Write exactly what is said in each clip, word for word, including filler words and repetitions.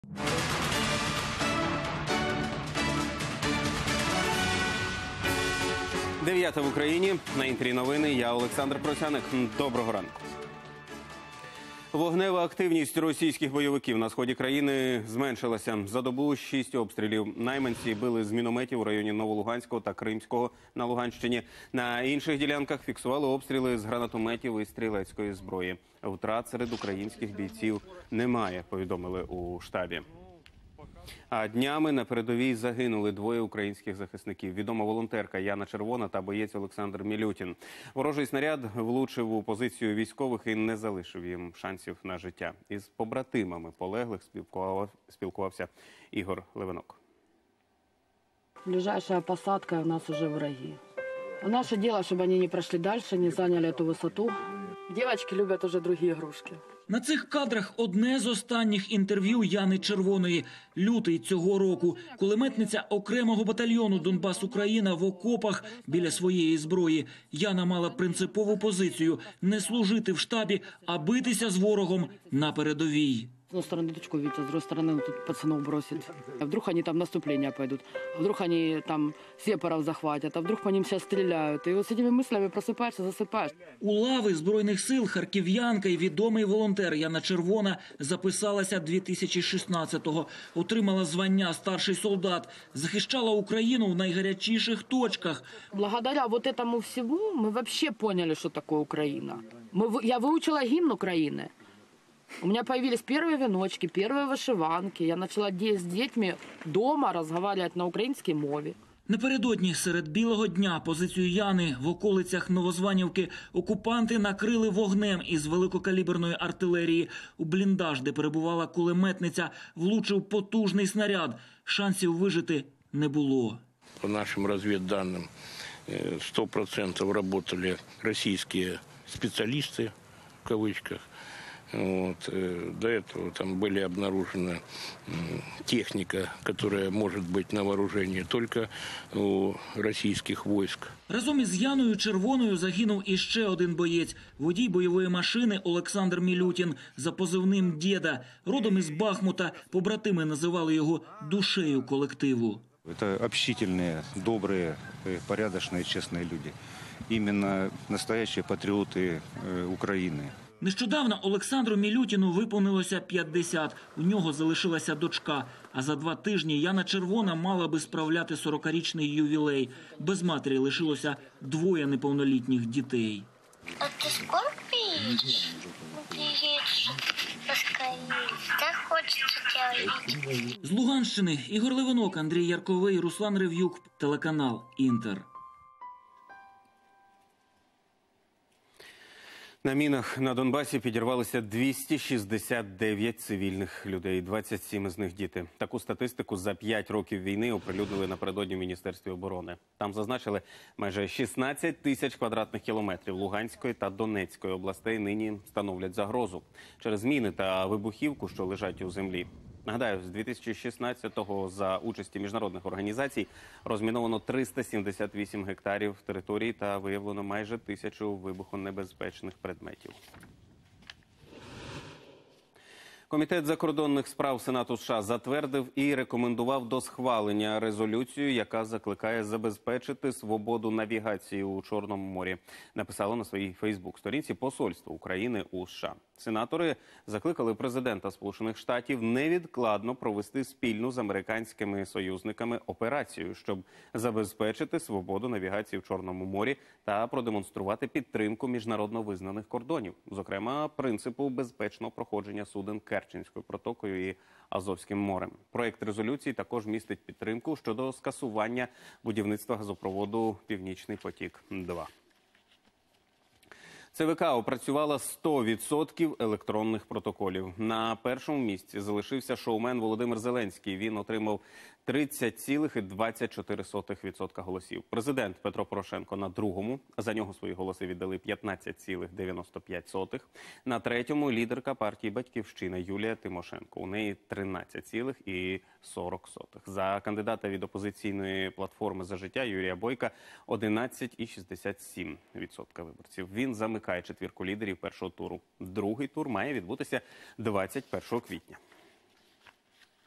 Дев'ята в Україні. На інтері новини. Я Олександр Просяник. Доброго ранку. Вогнева активність російських бойовиків на сході країни зменшилася. За добу шість обстрілів. Найманці били з мінометів у районі Новолуганського та Кримського на Луганщині. На інших ділянках фіксували обстріли з гранатометів і стрілецької зброї. Втрат серед українських бійців немає, повідомили у штабі. А днями на передовій загинули двоє українських захисників. Відома волонтерка Яна Червона та боєць Олександр Мілютін. Ворожий снаряд влучив у позицію військових і не залишив їм шансів на життя. Із побратимами полеглих спілкувався Ігор Левинок. Ближайшая посадка у нас уже враги. А наше дело, чтобы они не прошли дальше, не заняли эту высоту. Девочки любят уже другие игрушки. На цих кадрах одне з останніх інтерв'ю Яни Червоної. Лютий цього року. Кулеметниця окремого батальйону «Донбас-Україна» в окопах біля своєї зброї. Яна мала принципову позицію – не служити в штабі, а битися з ворогом на передовій. С одной стороны дочку видите, с другой стороны ну, тут пацанов бросит. А вдруг они там наступление пойдут, а вдруг они там сепаров захватят, а вдруг по ним сейчас стреляют. И вот с этими мыслями просыпаешься, засыпаешь. У лави Збройних сил харків'янка і відомий волонтер Яна Червона записалася дві тисячі шістнадцятого. Отримала звання «Старший солдат». Захищала Україну в найгарячіших точках. Благодаря вот этому всему мы вообще поняли, что такое Украина. Мы, я выучила гимн Украины. У меня появились первые веночки, первые вышиванки. Я начала с детьми дома разговаривать на українській мові. Напередодні серед білого дня позицію Яни в околицях Новозванівки окупанти накрили вогнем із великокаліберної артилерії. У бліндаж, де перебувала кулеметниця, влучив потужний снаряд. Шансів вижити не було. По нашим розвідданим, сто процентов работали российские специалисты, в кавычках. Вот. До этого там были обнаружена техника, которая может быть на вооружении только у российских войск. Разом із Яною Червоною загинув іще один боєць – водій бойової машини Олександр Мілютін за позивним «Дєда». Родом із Бахмута, побратими називали його душею колективу. Это общительные, добрые, порядочные, честные люди. Именно настоящие патриоты Украины. Нещодавно Олександру Мілютіну виповнилося п'ятдесят. У нього залишилася дочка. А за два тижні Яна Червона мала би справляти сорокарічний ювілей. Без матері лишилося двоє неповнолітніх дітей. А ти скоро приїдеш? Приїдеш поскорее. Так хочеться тебе видеть. З Луганщини Ігор Левинок, Андрій Ярковий, Руслан Рев'юк, телеканал «Інтер». На мінах на Донбасі підірвалися двісті шістдесят дев'ять цивільних людей, двадцять сім із них діти. Таку статистику за п'ять років війни оприлюднили напередодні в Міністерстві оборони. Там зазначили, майже шістнадцять тисяч квадратних кілометрів Луганської та Донецької областей нині становлять загрозу через міни та вибухівку, що лежать у землі. Нагадаю, з дві тисячі шістнадцятого за участі міжнародних організацій розміновано триста сімдесят вісім гектарів території та виявлено майже тисячу вибухонебезпечних предметів. Комітет закордонних справ Сенату США затвердив і рекомендував до схвалення резолюцію, яка закликає забезпечити свободу навігації у Чорному морі. Написало на своїй Фейсбук-сторінці посольство України у США. Сенатори закликали президента Сполучених Штатів невідкладно провести спільну з американськими союзниками операцію, щоб забезпечити свободу навігації в Чорному морі та продемонструвати підтримку міжнародно визнаних кордонів, зокрема принципу безпечного проходження суден Керченською протокою і Азовським морем. Проєкт резолюції також містить підтримку щодо скасування будівництва газопроводу «Північний потік-два». ЦВК опрацювала сто відсотків електронних протоколів. На першому місці залишився шоумен Володимир Зеленський. Він отримав тридцять цілих двадцять чотири сотих відсотка голосів. Президент Петро Порошенко на другому. За нього свої голоси віддали п'ятнадцять цілих дев'яносто п'ять сотих. На третьому лідерка партії «Батьківщина» Юлія Тимошенко. У неї тринадцять цілих сорок сотих. За кандидата від опозиційної платформи «За життя» Юрія Бойка одинадцять цілих шістдесят сім відсотка виборців. Він замикає четвірку лідерів першого туру. Другий тур має відбутися двадцять першого квітня.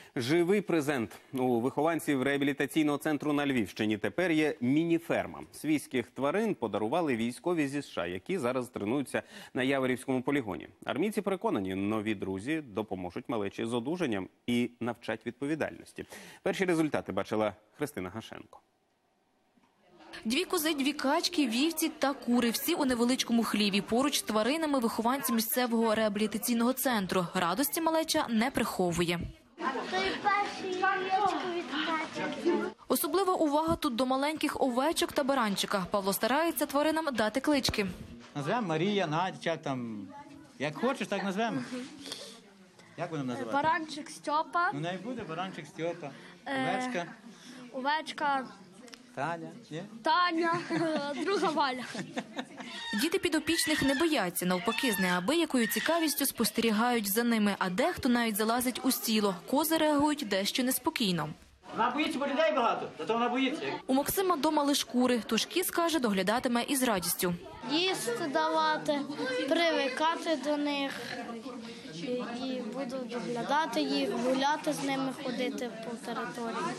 Живий презент. У вихованців реабілітаційного центру на Львівщині тепер є міні-ферма. Свійських тварин подарували військові зі США, які зараз тренуються на Яворівському полігоні. Армійці переконані, нові друзі допоможуть малечі з одужанням і навчать відповідальності. Перші результати бачила Христина Гашенко. Дві кози, дві качки, вівці та кури – всі у невеличкому хліві. Поруч з тваринами вихованці місцевого реабілітаційного центру. Радості малеча не приховує. Той перший яєчко від качки. Особлива увага тут до маленьких овечок та баранчика. Павло старається тваринам дати клички. Назвемо Марія, Надя, там, як хочеш, так назвемо. Як будемо називати? Баранчик Стьопа, Ну, не буде баранчик Стьопа, овечка, овечка Таня, ні? Таня, друга Валя. Діти підопічних не бояться, навпаки, з неабиякою цікавістю спостерігають за ними, а дехто навіть залазить у стіло. Кози реагують дещо неспокійно. Вона боїться, бо людей багато, зато вона боїться. У Максима дома лиш кури, тож кіз, каже, доглядатиме із радістю. Їсти давати, привикати до них і, і буду доглядати їх, гуляти з ними, ходити по території.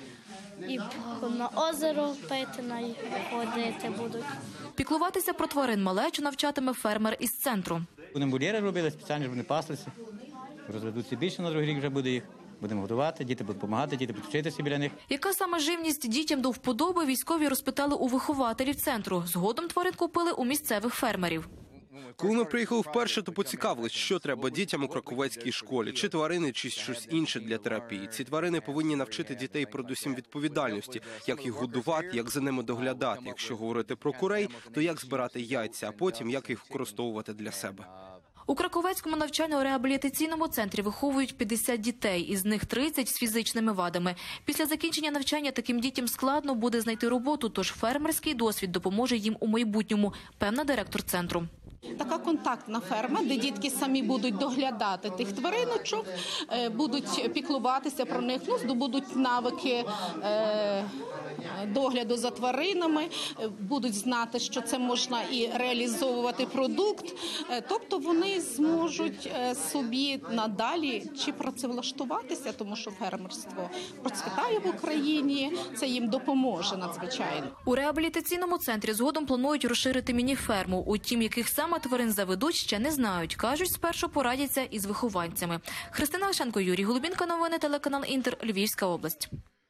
І на озеро пити, на їх ходити будуть. Піклуватися про тварин малечу навчатиме фермер із центру. Будемо вольєри робили спеціально, щоб вони паслися. Розведуться більше, на другий рік вже буде їх. Будемо годувати, діти будуть допомагати, діти будуть вчитися біля них. Яка саме живність дітям до вподоби, військові розпитали у вихователів центру. Згодом тварин купили у місцевих фермерів. Коли ми приїхали вперше, то поцікавились, що треба дітям у краковецькій школі. Чи тварини, чи щось інше для терапії. Ці тварини повинні навчити дітей передусім відповідальності, як їх годувати, як за ними доглядати. Якщо говорити про курей, то як збирати яйця, а потім як їх використовувати для себе. У Краковецькому навчально-реабілітаційному центрі виховують п'ятдесят дітей, із них тридцять з фізичними вадами. Після закінчення навчання таким дітям складно буде знайти роботу, тож фермерський досвід допоможе їм у майбутньому, певна директор центру. Така контактна ферма, де дітки самі будуть доглядати тих твариночок, будуть піклуватися про них, ну, здобудуть навики е, догляду за тваринами, будуть знати, що це можна і реалізовувати продукт. Тобто вони зможуть собі надалі чи працевлаштуватися, тому що фермерство процвітає в Україні, це їм допоможе надзвичайно. У реабілітаційному центрі згодом планують розширити міні-ферму. Утім, яких саме тварин заведуть, ще не знають. Кажуть, спершу порадяться із вихованцями. Христина Гашенко, Юрій Голубінка, новини, телеканал Інтер, Львівська область.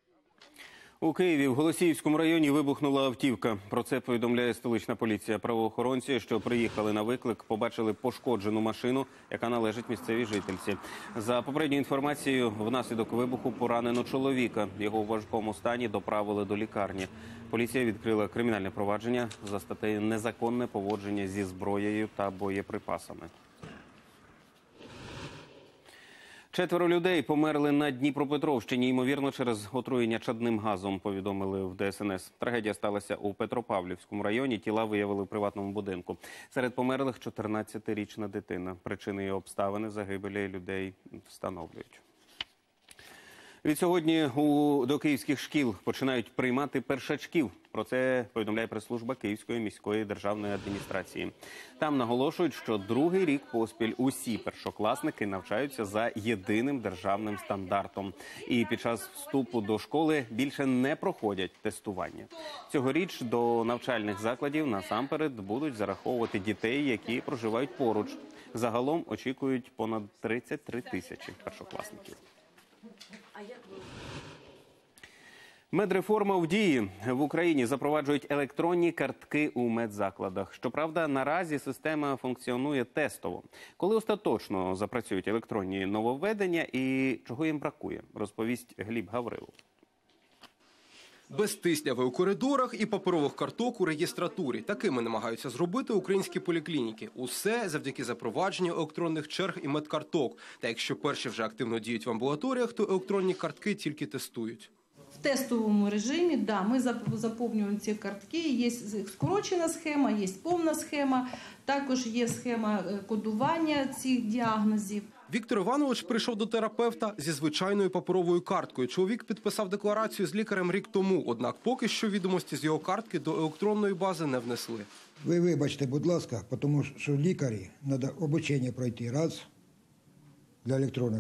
У Києві в Голосіївському районі вибухнула автівка. Про це повідомляє столична поліція. Правоохоронці, що приїхали на виклик, побачили пошкоджену машину, яка належить місцевій жительці. За попередньою інформацією, внаслідок вибуху поранено чоловіка. Його у важкому стані доправили до лікарні. Поліція відкрила кримінальне провадження за статтею «Незаконне поводження зі зброєю та боєприпасами». Четверо людей померли на Дніпропетровщині, ймовірно, через отруєння чадним газом, повідомили в Де Ес Ен Ес. Трагедія сталася у Петропавлівському районі, тіла виявили в приватному будинку. Серед померлих чотирнадцятирічна дитина. Причини і обставини загибелі людей встановлюють. Відсьогодні у, до київських шкіл починають приймати першачків. Про це повідомляє прес-служба Київської міської державної адміністрації. Там наголошують, що другий рік поспіль усі першокласники навчаються за єдиним державним стандартом. І під час вступу до школи більше не проходять тестування. Цьогоріч до навчальних закладів насамперед будуть зараховувати дітей, які проживають поруч. Загалом очікують понад тридцять три тисячі першокласників. Медреформа в дії. В Україні запроваджують електронні картки у медзакладах. Щоправда, наразі система функціонує тестово. Коли остаточно запрацюють електронні нововведення і чого їм бракує, розповість Гліб Гаврилов. Без тисняви у коридорах і паперових карток у реєстратурі. Такими намагаються зробити українські поліклініки. Усе завдяки запровадженню електронних черг і медкарток. Та якщо перші вже активно діють в амбулаторіях, то електронні картки тільки тестують. В тестовому режимі, да, ми заповнюємо ці картки, є скорочена схема, є повна схема, також є схема кодування цих діагнозів. Віктор Іванович прийшов до терапевта зі звичайною паперовою карткою. Чоловік підписав декларацію з лікарем рік тому, однак поки що відомості з його картки до електронної бази не внесли. Ви вибачте, будь ласка, тому що лікарі треба обучення пройти раз для електронної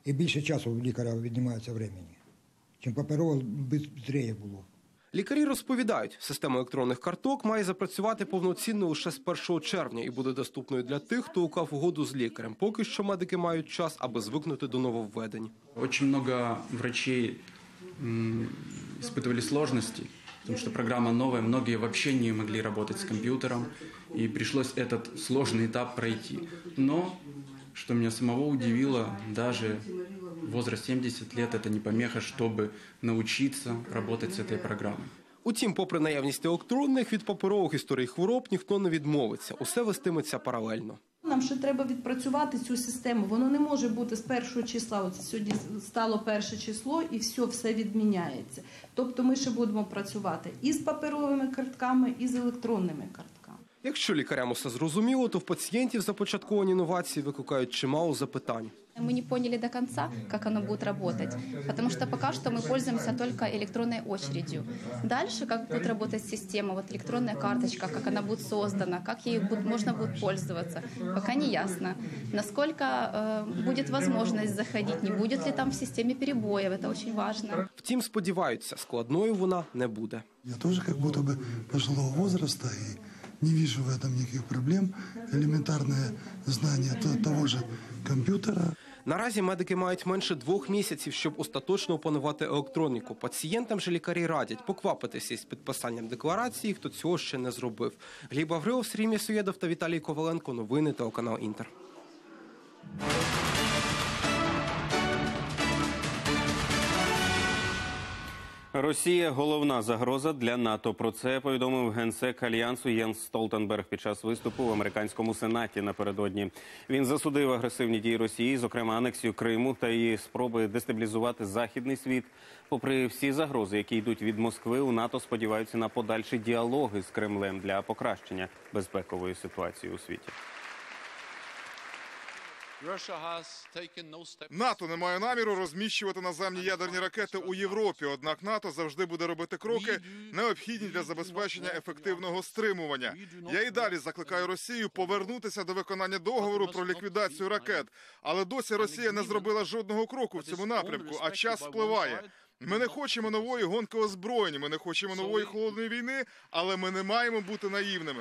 І більше часу у лікаря віднімається времени, чим паперово швидше було. Лікарі розповідають, система електронних карток має запрацювати повноцінно лише з першого червня і буде доступною для тих, хто уклав угоду з лікарем. Поки що медики мають час, аби звикнути до нововведень. Дуже багато врачей испытывали сложности, потому что программа новая, многие вообще не могли работать с компьютером, и пришлось этот сложный этап пройти. Но, что меня самого удивило, даже возраст сімдесят лет – это не помеха, чтобы научиться работать с этой программой. Утім, попри наявність електронних, від паперових історій хвороб ніхто не відмовиться. Усе вестиметься паралельно. Нам ще треба відпрацювати цю систему. Воно не може бути з першого числа. От сьогодні стало перше число і все, все відміняється. Тобто ми ще будемо працювати і з паперовими картками, і з електронними картками. Якщо лікарям усе зрозуміло, то в пацієнтів започатковані інновації викликають чимало запитань. Мы не поняли до конца, как оно будет работать, потому что пока что мы пользуемся только электронной очередью. Дальше, как будет работать система, вот электронная карточка, как она будет создана, как ей будет, можно будет пользоваться, пока не ясно. Насколько э, будет возможность заходить, не будет ли там в системе перебоев, это очень важно. Втім, сподіваються, складною вона не буде. Я тоже как будто бы пожилого возраста и не вижу в этом никаких проблем. Элементарное знание того же компьютера. Наразі медики мають менше двох місяців, щоб остаточно опанувати електроніку. Пацієнтам же лікарі радять поквапитися із підписанням декларації, хто цього ще не зробив. Гліб Аврилов, Сергій Мєсоєдов та Віталій Коваленко. Новини телеканал Інтер. Росія – головна загроза для НАТО. Про це повідомив генсек Альянсу Єнс Столтенберг під час виступу в американському Сенаті напередодні. Він засудив агресивні дії Росії, зокрема анексію Криму та її спроби дестабілізувати західний світ. Попри всі загрози, які йдуть від Москви, у НАТО сподіваються на подальші діалоги з Кремлем для покращення безпекової ситуації у світі. НАТО не має наміру розміщувати наземні ядерні ракети у Європі, однак НАТО завжди буде робити кроки, необхідні для забезпечення ефективного стримування. Я і далі закликаю Росію повернутися до виконання договору про ліквідацію ракет, але досі Росія не зробила жодного кроку в цьому напрямку, а час спливає. Ми не хочемо нової гонки озброєнь, ми не хочемо нової холодної війни, але ми не маємо бути наївними.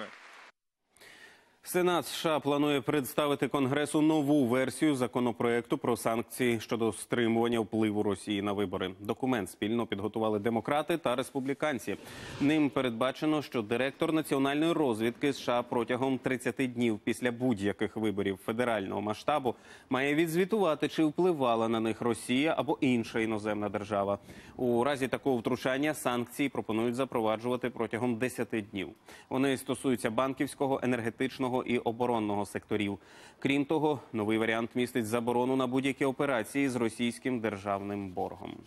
Сенат США планує представити Конгресу нову версію законопроекту про санкції щодо стримування впливу Росії на вибори. Документ спільно підготували демократи та республіканці. Ним передбачено, що директор національної розвідки США протягом тридцяти днів після будь-яких виборів федерального масштабу має відзвітувати, чи впливала на них Росія або інша іноземна держава. У разі такого втручання санкції пропонують запроваджувати протягом десяти днів. Вони стосуються банківського, енергетичного і оборонного секторів. Крім того, новий варіант містить заборону на будь-які операції з російським державним боргом.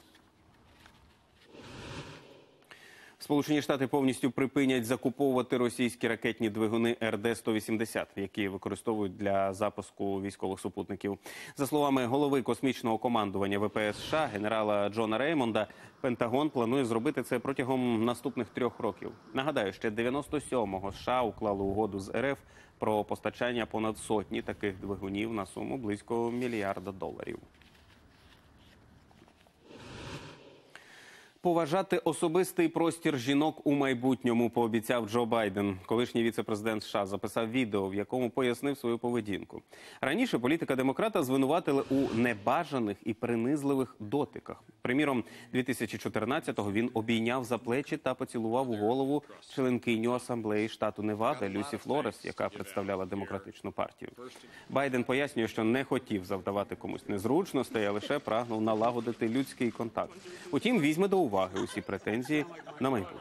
Сполучені Штати повністю припинять закуповувати російські ракетні двигуни ер де сто вісімдесят, які використовують для запуску військових супутників. За словами голови космічного командування ве пе ес США генерала Джона Реймонда, Пентагон планує зробити це протягом наступних трьох років. Нагадаю, ще дев'яносто сьомого США уклали угоду з ер еф про постачання понад сотні таких двигунів на суму близько мільярда доларів. Поважати особистий простір жінок у майбутньому, пообіцяв Джо Байден. Колишній віце-президент США записав відео, в якому пояснив свою поведінку. Раніше політика демократа звинуватили у небажаних і принизливих дотиках. Приміром, дві тисячі чотирнадцятого він обійняв за плечі та поцілував у голову членкиню асамблеї штату Невада Люсі Флорес, яка представляла демократичну партію. Байден пояснює, що не хотів завдавати комусь незручностей, а лише прагнув налагодити людський контакт. Утім, візьме до уваги усі претензії на майбутнє.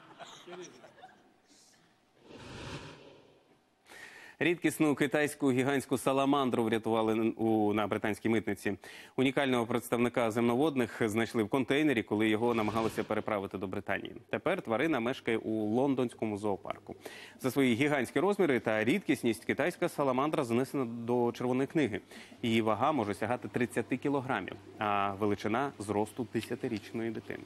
Рідкісну китайську гігантську саламандру врятували у, на британській митниці. Унікального представника земноводних знайшли в контейнері, коли його намагалися переправити до Британії. Тепер тварина мешкає у лондонському зоопарку. За свої гігантські розміри та рідкісність китайська саламандра занесена до Червоної книги. Її вага може сягати тридцяти кілограмів, а величина – зросту десятирічної дитини.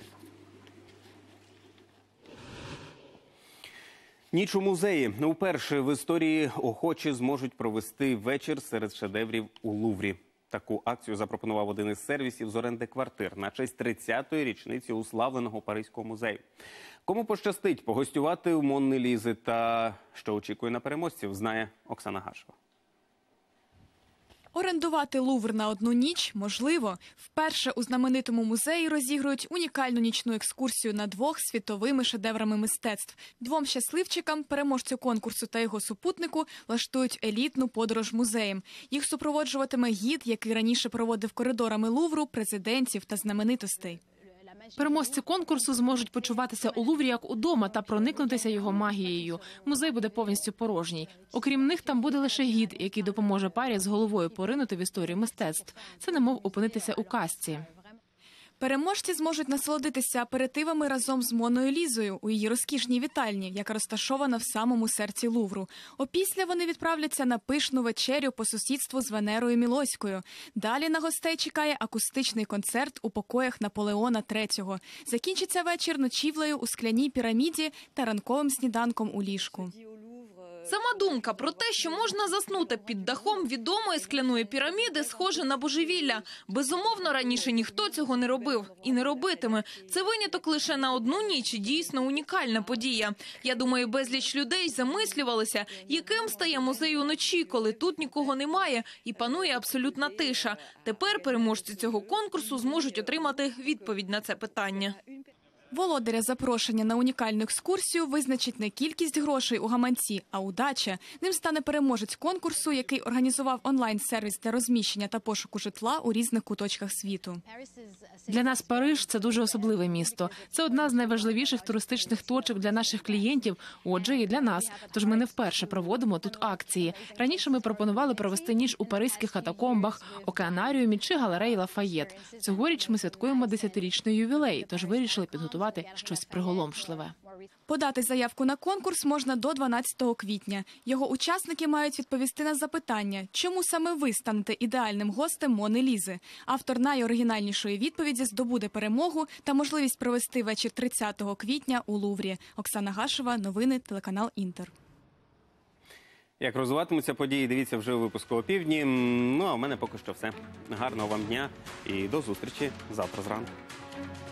Ніч у музеї. Уперше в історії охочі зможуть провести вечір серед шедеврів у Луврі. Таку акцію запропонував один із сервісів з оренди квартир на честь тридцятої річниці уславленого Паризького музею. Кому пощастить погостювати у Монни Лізи та що очікує на переможців, знає Оксана Гашева. Орендувати Лувр на одну ніч можливо. Вперше у знаменитому музеї розігрують унікальну нічну екскурсію на двох світовими шедеврами мистецтв. Двом щасливчикам, переможцю конкурсу та його супутнику, влаштують елітну подорож музеєм. Їх супроводжуватиме гід, який раніше проводив коридорами Лувру президентів та знаменитостей. Переможці конкурсу зможуть почуватися у Луврі як удома та проникнутися його магією. Музей буде повністю порожній. Окрім них, там буде лише гід, який допоможе парі з головою поринути в історію мистецтв. Це немов опинитися у казці. Переможці зможуть насолодитися аперитивами разом з Монною Лізою у її розкішній вітальні, яка розташована в самому серці Лувру. Опісля вони відправляться на пишну вечерю по сусідству з Венерою Мілоською. Далі на гостей чекає акустичний концерт у покоях Наполеона третього. Закінчиться вечір ночівлею у скляній піраміді та ранковим сніданком у ліжку. Сама думка про те, що можна заснути під дахом відомої скляної піраміди, схоже на божевілля. Безумовно, раніше ніхто цього не робив і не робитиме. Це виняток лише на одну ніч і дійсно унікальна подія. Я думаю, безліч людей замислювалися, яким стає музей уночі, коли тут нікого немає і панує абсолютна тиша. Тепер переможці цього конкурсу зможуть отримати відповідь на це питання. Володаря запрошення на унікальну екскурсію визначить не кількість грошей у гаманці, а удача. Ним стане переможець конкурсу, який організував онлайн-сервіс для розміщення та пошуку житла у різних куточках світу. Для нас Париж – це дуже особливе місто. Це одна з найважливіших туристичних точок для наших клієнтів, отже, і для нас. Тож ми не вперше проводимо тут акції. Раніше ми пропонували провести ніч у паризьких катакомбах, океанаріумі чи галереї Лафаєт. Цьогоріч ми святкуємо десятирічний ювілей, тож вирішили підготувати щось приголомшливе. Подати заявку на конкурс можна до дванадцятого квітня. Його учасники мають відповісти на запитання, чому саме ви станете ідеальним гостем Монни Лізи. Автор найоригінальнішої відповіді здобуде перемогу та можливість провести вечір тридцятого квітня у Луврі. Оксана Гашева, новини, телеканал «Інтер». Як розвиватимуться події, дивіться вже у випуску опівдні. Ну, а в мене поки що все. Гарного вам дня і до зустрічі завтра зранку.